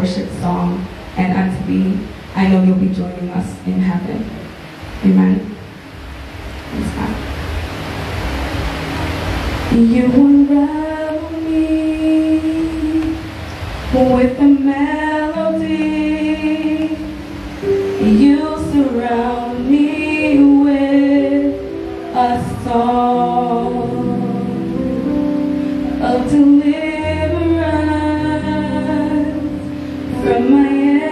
worship song, and unto thee, I know you'll be joining us in heaven. Amen. Praise God. You unravel me with a melody. You surround me with a song of deliverance from my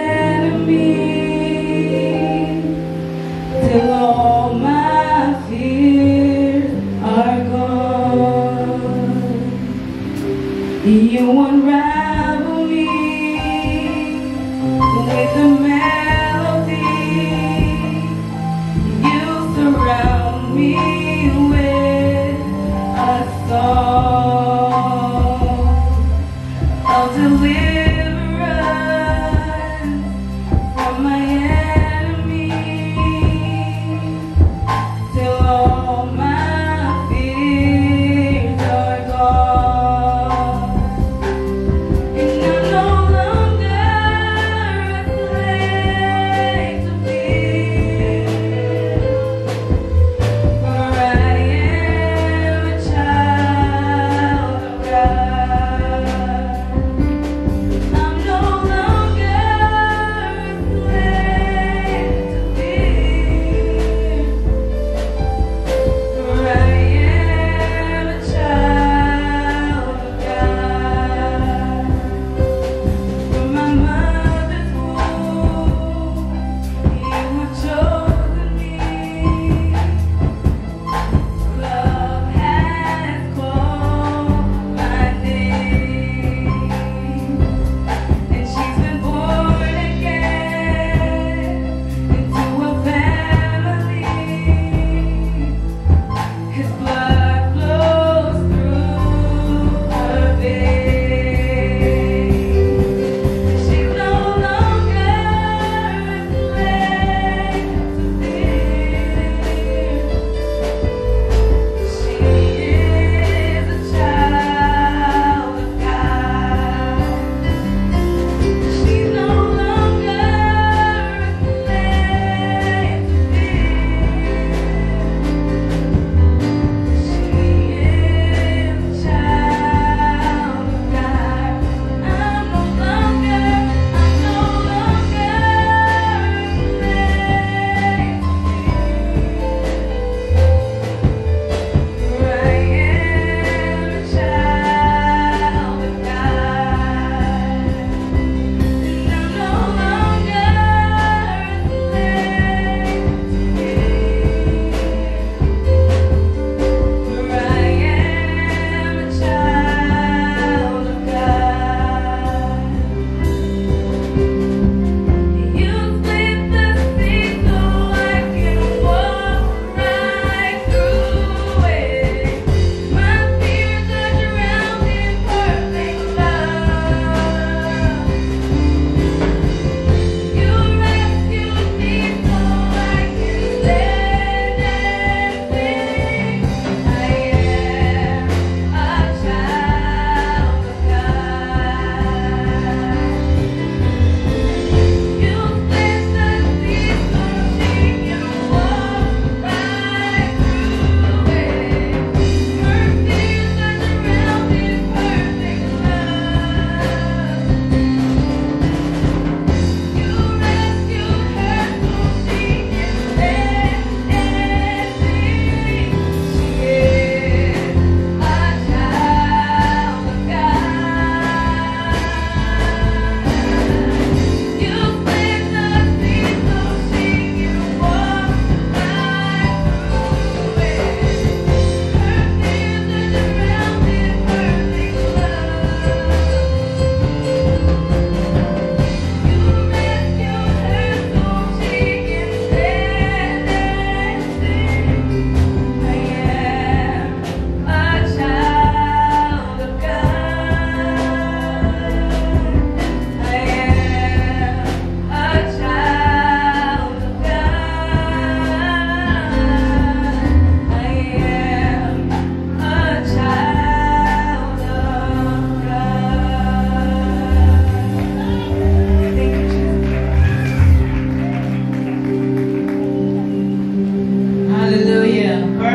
enemies, till all my fears are gone. You unravel me with a melody. You surround me with a song of deliverance from my enemies, till all my fears are gone. And I'm no longer a slave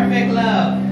perfect love.